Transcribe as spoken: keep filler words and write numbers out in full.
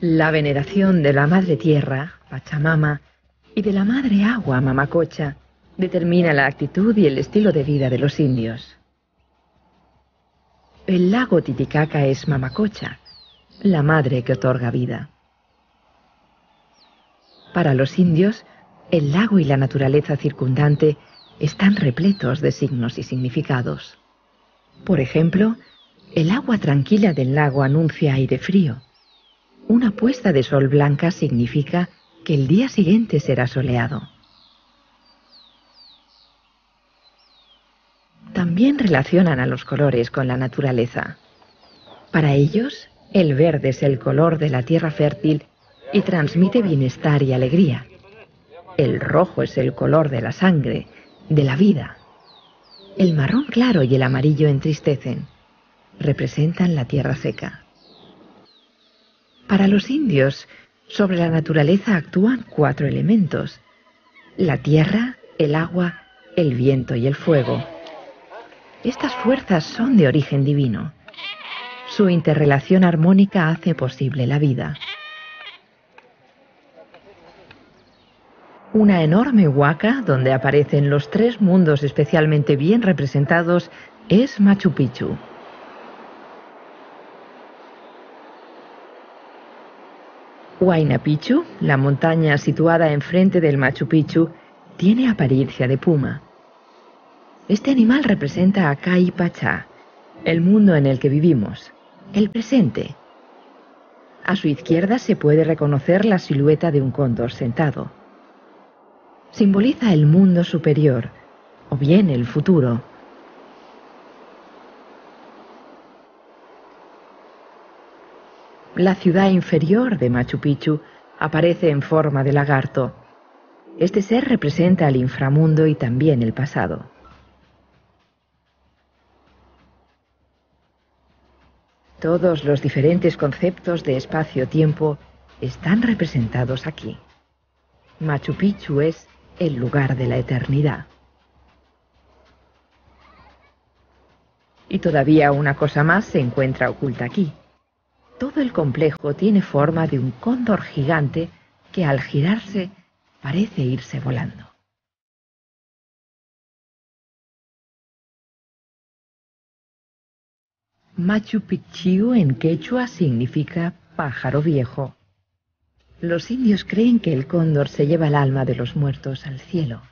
La veneración de la Madre Tierra, Pachamama, y de la Madre Agua, Mamacocha, determina la actitud y el estilo de vida de los indios. El lago Titicaca es Mamacocha, la madre que otorga vida. Para los indios, el lago y la naturaleza circundante están repletos de signos y significados. Por ejemplo, el agua tranquila del lago anuncia aire frío. Una puesta de sol blanca significa que el día siguiente será soleado. También relacionan a los colores con la naturaleza. Para ellos, el verde es el color de la tierra fértil y transmite bienestar y alegría. El rojo es el color de la sangre, de la vida. El marrón claro y el amarillo entristecen. Representan la tierra seca. Para los indios, sobre la naturaleza actúan cuatro elementos: la tierra, el agua, el viento y el fuego. Estas fuerzas son de origen divino. Su interrelación armónica hace posible la vida. Una enorme huaca, donde aparecen los tres mundos especialmente bien representados, es Machu Picchu. Huayna Picchu, la montaña situada enfrente del Machu Picchu, tiene apariencia de puma. Este animal representa a Kai Pachá, el mundo en el que vivimos, el presente. A su izquierda se puede reconocer la silueta de un cóndor sentado. Simboliza el mundo superior, o bien el futuro. La ciudad inferior de Machu Picchu aparece en forma de lagarto. Este ser representa el inframundo y también el pasado. Todos los diferentes conceptos de espacio-tiempo están representados aquí. Machu Picchu es el lugar de la eternidad. Y todavía una cosa más se encuentra oculta aquí. Todo el complejo tiene forma de un cóndor gigante que al girarse parece irse volando. Machu Picchu en quechua significa pájaro viejo. Los indios creen que el cóndor se lleva el alma de los muertos al cielo.